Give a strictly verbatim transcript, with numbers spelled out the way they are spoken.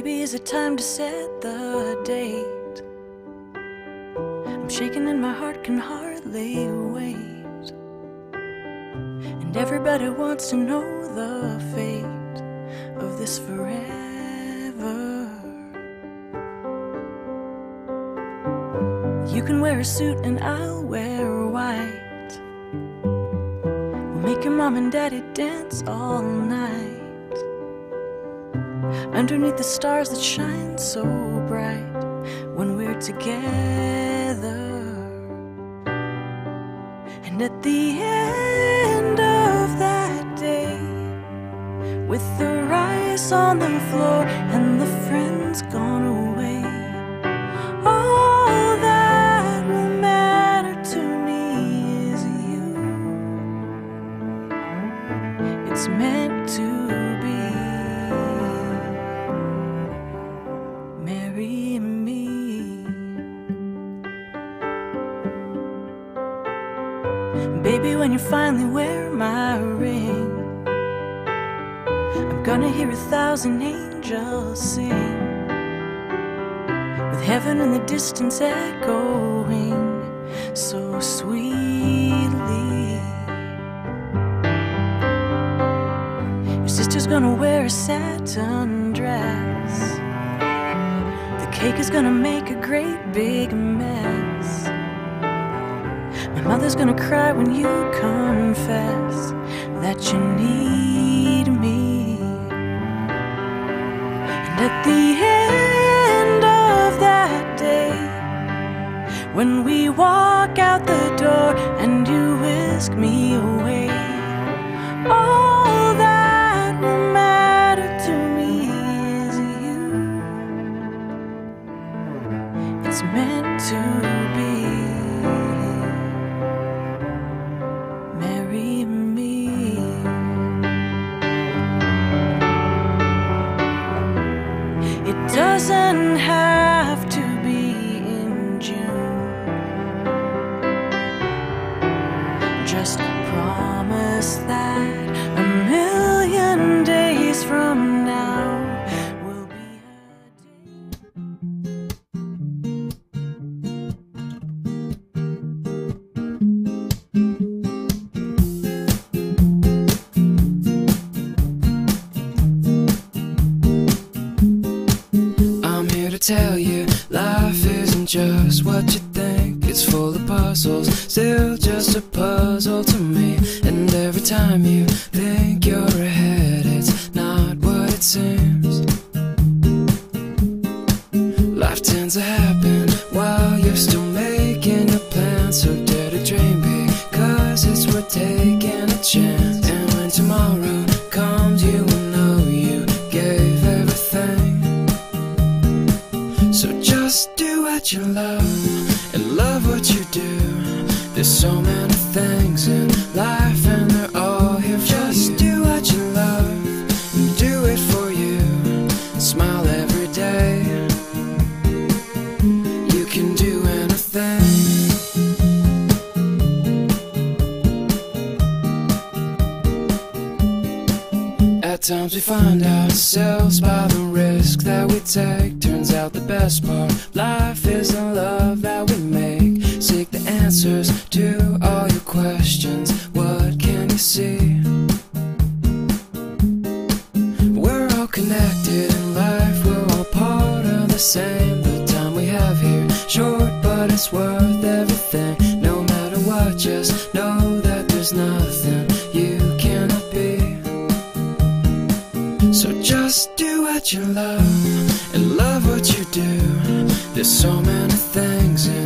Baby, is it time to set the date? I'm shaking and my heart can hardly wait, and everybody wants to know the fate of this forever. You can wear a suit and I'll wear white. We'll make your mom and daddy dance all night underneath the stars that shine so bright when we're together. And at the end of that day, with the rice on the floor and the friends gone away, all that will matter to me is you. It's meant to be. Marry me. Baby, when you finally wear my ring, I'm gonna hear a thousand angels sing, with heaven in the distance echoing so sweetly. Your sister's gonna wear a satin dress. The cake is gonna make a great big mess. My mother's gonna cry when you confess that you need me. And at the end of that day, when we walk out the door and you whisk me away, all that will matter to me is you. It's meant to be. Marry me. It doesn't have to be in June. Just promise that a million days from now will be tell you, life isn't just what you think. It's full of puzzles, still just a puzzle to me. And every time you think you're ahead, it's not what it seems. Life tends to happen while you're still making a plan. So dare to dream big, cause it's worth taking a chance. And when tomorrow comes, you will know you gave everything. So just do what you love and love what you do. There's so many things in life and they're all here for just you. Do what you love and do it for you. Smile every day. You can do anything. At times we find ourselves by the risk that we take. Turns out the best part of life is the love that we make. Seek the answers to all your questions. What can you see? We're all connected in life. We're all part of the same. The time we have here, short, but it's worth everything. No matter what, just know that there's nothing you cannot be. So just do what you love and love what you do. There's so many things in